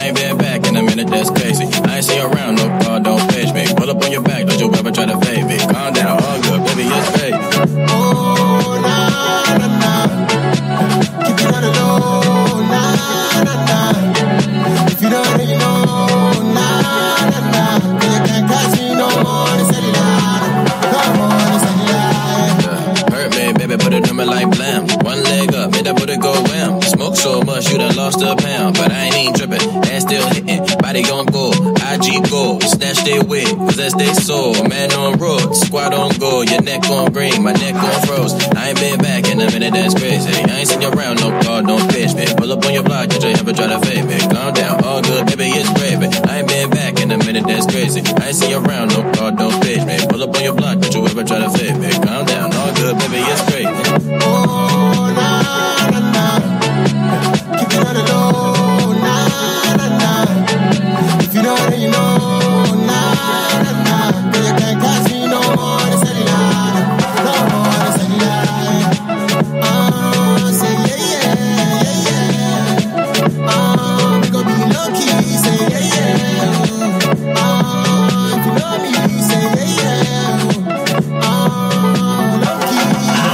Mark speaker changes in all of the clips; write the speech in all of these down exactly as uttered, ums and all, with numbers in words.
Speaker 1: I ain't been back in a minute, that's crazy. I ain't see you around, no car, don't page me. Pull up on your back, don't you ever try to fade me. Calm down, all good, baby, it's fake.
Speaker 2: Oh, nah, nah, nah. Keep it on the low, nah, nah, nah. If you don't really know, nah, nah, nah. Cause you can't catch me no more, it's a lie. Come on, it's a lie.
Speaker 1: Yeah. Hurt me, baby, put it on me like blam. One leg up, made that put it go wham. Smoke so much, you done lost a pound. But I ain't even tripping, ass still hitting. Body gon' go, I G go. Snatch they wig, possess they soul. Man on road, squad on go. Your neck on green, my neck on froze. I ain't been back in a minute, that's crazy. I ain't seen you around, no car, don't pitch me. Pull up on your block, did you ever try to fade me? Calm down, all good, baby, it's gravy. I ain't been back in a minute, that's crazy. I ain't seen you around, no car, don't pitch me. Pull up on your block, did you ever try to fade me? Calm down, all good, baby, it's crazy.
Speaker 2: Oh, nah, nah, nah. Keep it on the low, nah, nah, nah. If you don't already know, nah, nah, nah. Cause you can't catch me no more, it's a lie. No more, it's a lie. Oh, say yeah, yeah, yeah, yeah. Oh, we gon' be low-key, say yeah, yeah. Oh, if you know me, say yeah, yeah. Oh, low-key.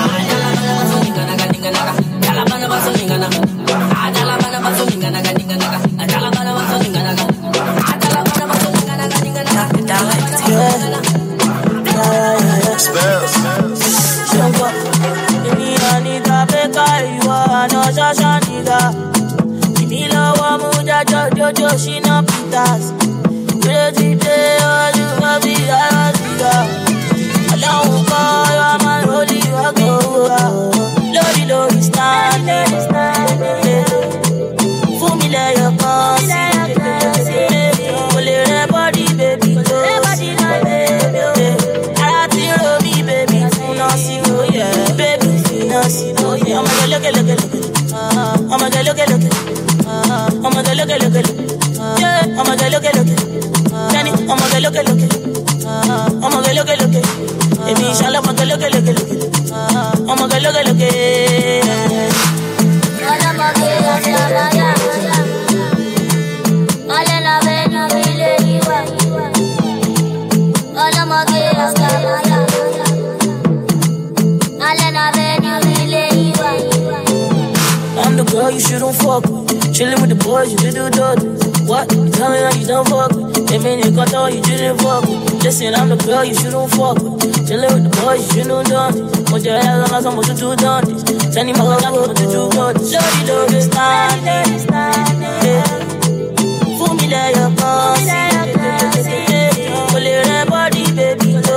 Speaker 3: Jojo, she no pitas. Crazy day, all you have be a cigar. Alone, call you, I'm a holy, I go. Lodi, lodi, stand, for me, let your cause. Pull it, body, baby, go. I feel me, baby, no, see, oh, yeah. Baby, no, see, oh, yeah. I'm gonna look at, look at, look at. I'm gonna look at, look at. I'm gonna look at, look at, yeah. I'm gonna look at, look at, Danny. I'm gonna look at, look at, I'm gonna look at, look at, baby, inshallah, I'm gonna look at, look at, I'm gonna look at, look at. All I'm gonna get is Samaya. All in a bed, no really work. All I'm gonna get is Samaya. All in a bed, no really work. I'm the girl you shouldn't fuck with. Chillin' with the boys, you little daughter. What? You tell me how you don't fuck with. They mean you got all you didn't fuck with. Listen, I'm the girl you shouldn't fuck with. Chillin' with the boys, you shouldn't done this. Put your head on us, I'm supposed to do done this. Tell me my love, what to do done this. Lodi, lodi, stand, yeah. Fool me, let your cause. Pull it, body, baby, go.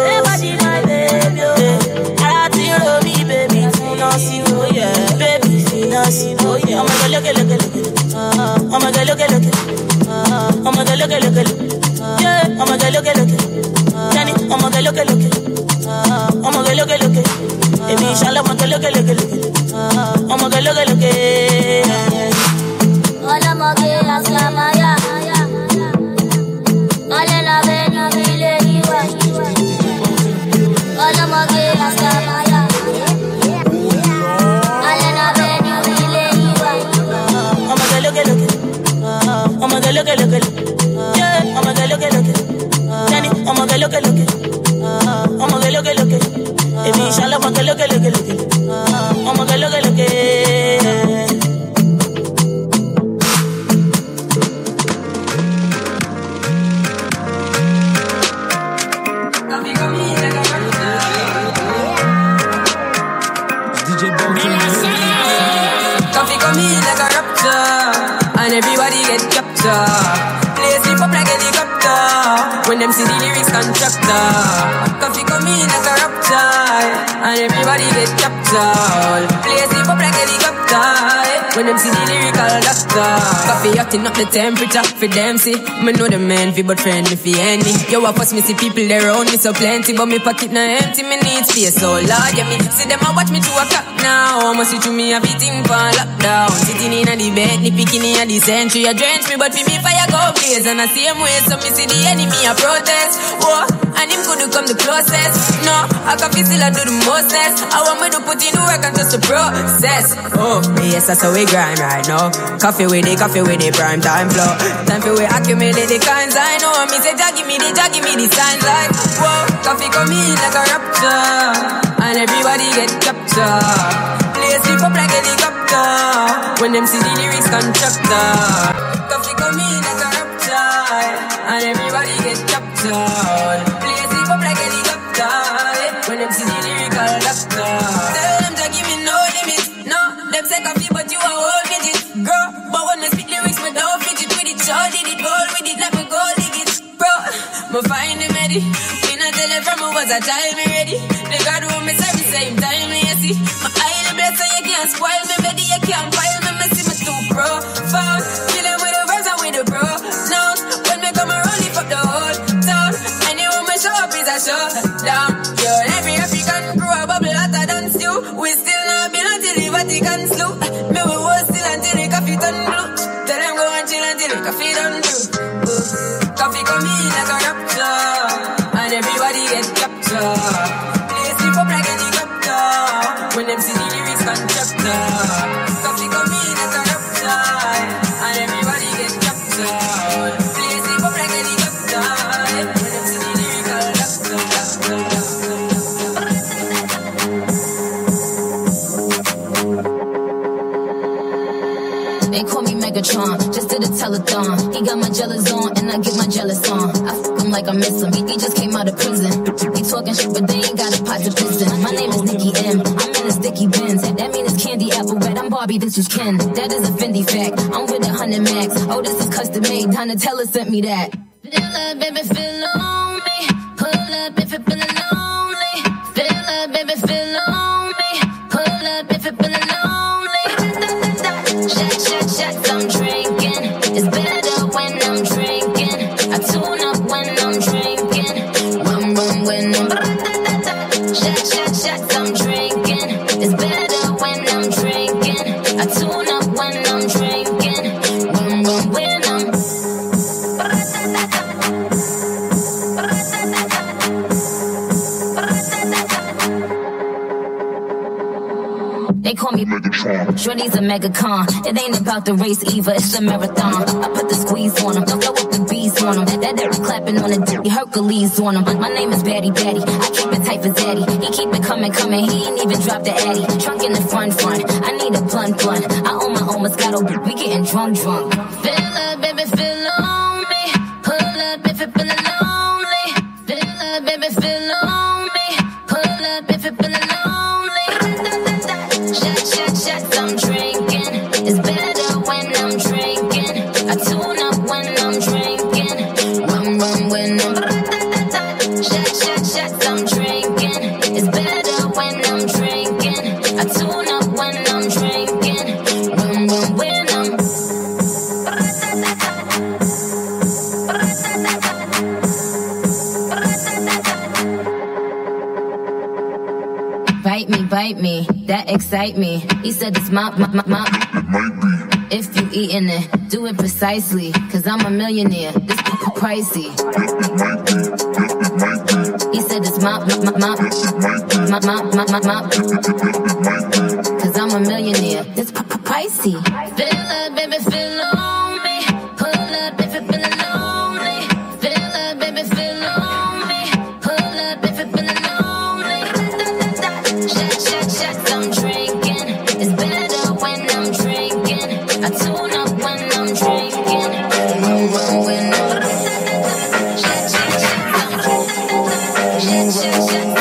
Speaker 3: I feel me, baby. No, see, oh, yeah. Baby, no, see, oh, yeah. I'm gonna look at, look at, look at. I'm gonna look at, look at. I'm gonna look at, look at. Yeah, I'm gonna look at, look at. Danny, I'm gonna look at, look at. I'm gonna look at, look at. Baby, inshallah, I'm gonna look at, look at. I'm gonna look at, look at. All I'm gonna get is Samaya. All in a bed, no really work. All I'm gonna get is Samaya. Look at, look at, I'm gonna look at, look at, yeah. I'm gonna look at, look at, Danny. I'm gonna look at, look at, I'm gonna look at, look at, baby, inshallah, I'm gonna look at, look at, look at, I'm gonna look at, look at.
Speaker 4: D J Bunky, coffee come in like a raptor. And everybody get captured. Play sleep up like helicopter. When them see the lyrics constructor. Coffee come in like a raptor. And everybody get captured. Play sleep up like helicopter. When them see the lyrical doctor. Coffee acting up the temperature for them see. Me know the man fi but friend me fi any. Yo I pass me see people there around me so plenty. But me pocket na empty, me need space. So Lord yeah me see them a watch me two o'clock now. Must see through me a beating for lockdown. Sitting in a the bed, ni picking in a the century. I drench me but fi me fire go blaze. And the same way so me see see the enemy a protest. Whoa, and him couldn't come the closest. No, I can feel still I do the mostest. I want me to put in the work and just the process. Oh, yes, that's how we grind right now. Coffee with it, coffee with it, prime time flow. Time for we accumulate the kinds I know. Me say, Jah give me the, Jah give me the signs like, whoa, coffee come in like a rapture, and everybody get captured. Play sleep up like helicopter when them see the lyrics constructor. Coffee come in like a rapture, and everybody get captured. Play sleep up like helicopter when them see the lyrical doctor. Tell them to give me no limit. No, them say coffee but you are all with it. Girl, but when I spit lyrics me don't fit it with it. Sure did it, all with it, let me go dig it. Bro, me find him ready. Me not tell it from me was a child me ready. The God who me serve the same time me you see. My eye bless so you can't spoil me, baby, you can't file me, me see me too profound. Killing with the verse and with the bro. Now, when me come around, lift up the whole town. Anyone me show up is a showdown. Yo, every African crew a bubble hotter than stew. We still not build until the Vatican slew. Me we was still until the coffee turn blue. Tell them go and chill until the coffee done through. Coffee come in like a rapture, and everybody get captured. Play sleep up like a helicopter when them see the lyrics constructor. Coffee come in like a rapture, and everybody get captured. Play sleep up like a helicopter when them see the lyrical doctor.
Speaker 5: They call me Megatron, just did a telethon. He got my jealous on, and I get my jealous on. I fuck him like I miss him, he, he just came out of prison. He talking shit, but they ain't got a pot to piss in. My name is Nikki M, I'm in a sticky Benz. That mean it's candy apple red, I'm Barbie, this is Ken. That is a Fendi fact, I'm with a hundred max. Oh, this is custom made, Donatella sent me that. Fill up, baby, fill on me. Pull up if you're feeling lonely. Fill up, baby, fill on me. Pull up if you're feeling lonely. Shot, shot, shots, I'm drinking. It's better when I'm drinking. I tune up when I'm drinking. Rum, rum, when I'm shot, shot, shots, I'm drinking. It's better when I'm drinking. I tune up when I'm drinking. Rum, rum, when I'm They call me Megatron. Shorty's a megacon. It ain't about the race either, it's a marathon. I put the squeeze on him, don't throw up the bees on him. That that that clapping on the dick, Hercules on him. My name is Batty Batty, I keep it tight for Zaddy. He keep it coming, coming, he ain't even dropped the Addy. Trunk in the front, front, I need a blunt, blunt. I own my own Moscato, but we getting drunk, drunk. Fill up, baby, fill on me. Pull up if you're feeling lonely. Fill up, baby, fill on me. Pull up if you're feeling lonely. Shot, shot, shots, I'm drinking. It's better when I'm drinking. I tune up when I'm drinking. Rum, rum, when I'm shot, shot, shots, I'm drinking. It's better when I'm drinking. I tune up when I'm drinking. Rum, rum, when I'm bite me, bite me, that excite me. He said it's my, my, my, my. It might be. If you eatin' it, do it precisely. Cause I'm a millionaire, this p- p- pricey. It might be, it might be. He said it's my, my, my, my. It might be. My, my, my, my, my. It might be. Cause I'm a millionaire, this p- p- pricey. Fill up, baby, fill on me. Pull up if you're feeling lonely. Fill up, baby, fill on me. Pull up if you're feeling lonely. Shot, shot, shots, I'm drinking. It's better when I'm drinking. I tune up when I'm drinking. Rum, rum, when I'm shot, shot, shots, I'm drinking. Shot, shot, shots,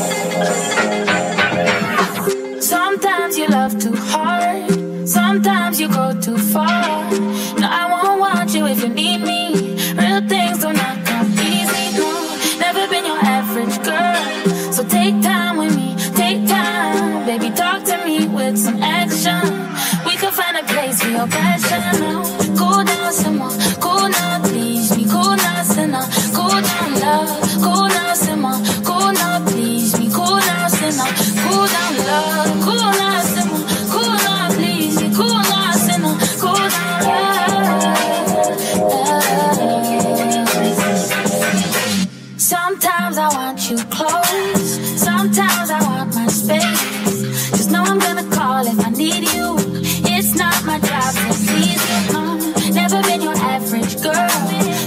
Speaker 5: I'm drinking.
Speaker 3: Sometimes you love too hard. Sometimes you go too far. No, I won't want you if you need me. Real things do not come easy, no. Never been your average girl. So take time with me. Take time, baby, talk to me with some action. We could find a place for your passion now. Cool down some more, cool now, please me. Cool now, sinner, cool down, love. Cool now, simmer, cool now, please me. Cool now, sinner, cool down, love. Cool now, simmer, cool now, please me. Cool now, sinner, cool down, love.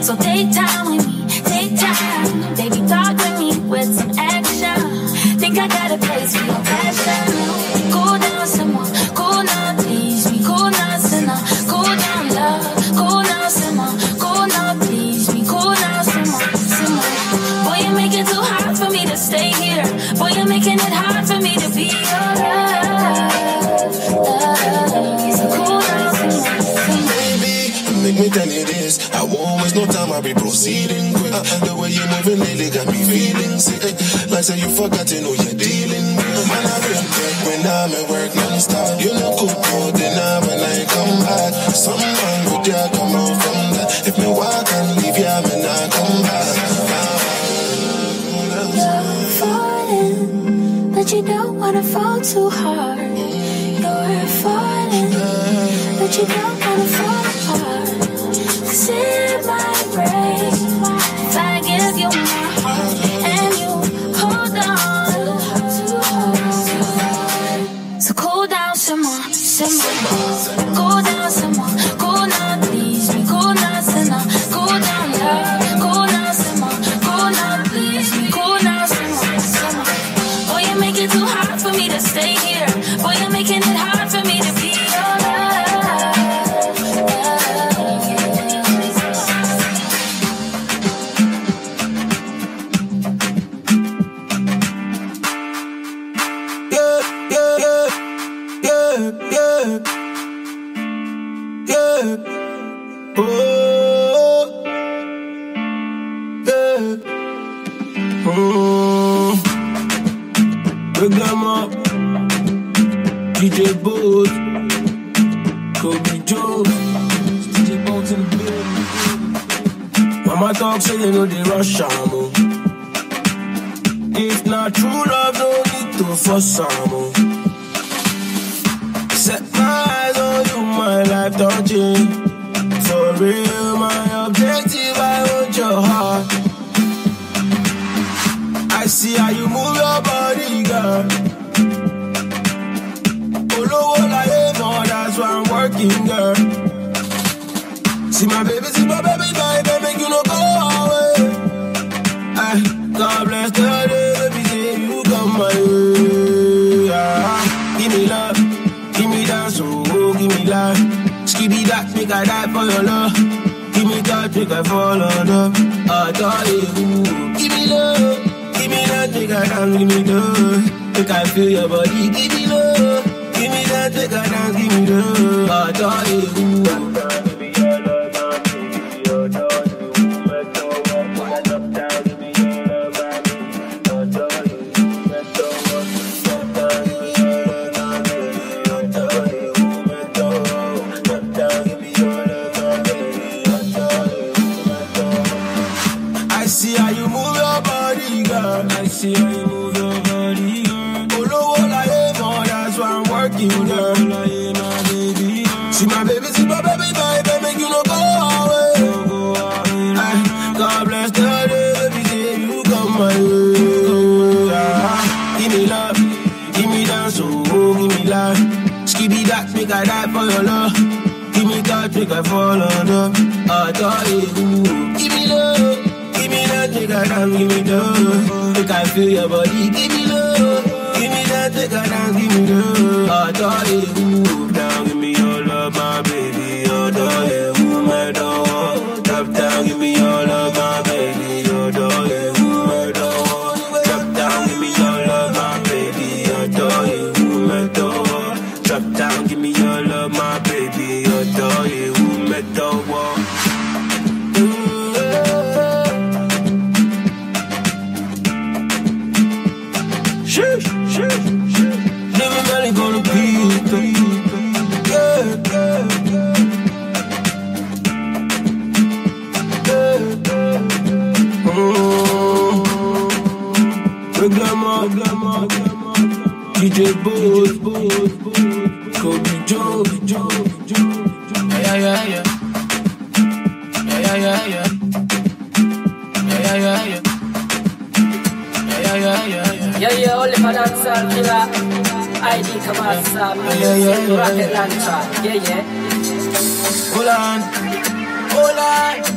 Speaker 3: So take time with me, take time. Baby, talk to me with some action. Think I got a place for your passion. Cool down someone, cool down, please me. Cool down, sinner, cool down, love. Cool down, simmer, cool down, please me. Cool down, simmer, simmer. Boy, you make it too hard for me to stay here. Boy, you're making it hard for me to be your love. So cool down, simmer, simmer.
Speaker 2: Baby, make me tell you this. I won't waste no time, I'll be proceeding quick. Uh, the way you're moving lately got me feeling sick. Like say you forgot to know you're dealing with. Man, I real quick when I'm at work non-stop. You look cool, cool, dinner when I come back. Something wrong with you, come out from that. If me walk and leave you, I may not come back.
Speaker 3: You're falling, but you don't wanna fall too hard. You're falling, but you don't wanna fall hard. Cause it might break if I give you my heart and you hold on too hard. So cool down some more, some more. Cool down some more, cool down, please me. Cool down some more, cool down, love. Cool down some more, cool down, please me. Cool down some more, some more. Boy, you make it too hard for me to stay here. Boy, you're making it hard for me to be your love.
Speaker 6: D J Booth, Kobe Joe, D J Bones in the building. Mama talk say you know they rush am. If not true love, no need to fuss am. Set my eyes on you, my life don't change. For real, my objective, I want your heart. I see how you move your body, girl. That's why I'm working, girl. See my baby, see my baby, baby, make you no go away. I, God bless the day, baby, say you come my way. Ah, give me love, give me dance, oh, give me life. Skibby that, make I die for your love. Give me that, make I fall on love. I thought you, give me love, give me that, make I dance, give me love. Make I feel your body, give me love. Give me that, take a dance, give me the I thought you give me your love, my baby, your love, you make the world. When I drop down, give me your love, my baby, your love, you make the world. Drop down, give me your love, my baby, your love, you make the world. Drop down, give me your love, my baby, your love, you make the world. I see how you move your body, girl. I see how you move your body, girl. Working, girl. See my baby, see my baby, baby, make you no go away. I, God bless the day, baby, say you come my way. Ah, give me love, give me dance, oh, give me life. Skibby that, make I die for your love. Give me that, make I fall on love. I thought you, give me love, give me that, make I dance, give me love. Make I feel your body, give me love. Give me that, take a dance, give me love. I thought you move down, give me your love, my baby. Your dog, yeah, who made the world. Drop down, give me your love, my baby. Your dog, yeah, who made the world. Drop down, give me your love, my baby. Your dog, yeah, who made the world. Drop down, give me your love, my baby. Your dog, yeah, who made the world. Shit, shit, shit. Living belly gonna be yeah, yeah, yeah. Mm. Glamour, glamour, glamour. D J Booth, Kobe Joe, Joe, Joe. Yeah, yeah, yeah. Yeah, yeah, yeah, yeah. Yeah, yeah, yeah, yeah. Yeah, yeah, yeah, yeah.
Speaker 7: Yeah, yeah, only for that song, killer. I D come out, Sam.
Speaker 6: Yeah, yeah, yeah.
Speaker 7: Rocket launcher. Yeah, yeah.
Speaker 6: Hold on, hold on.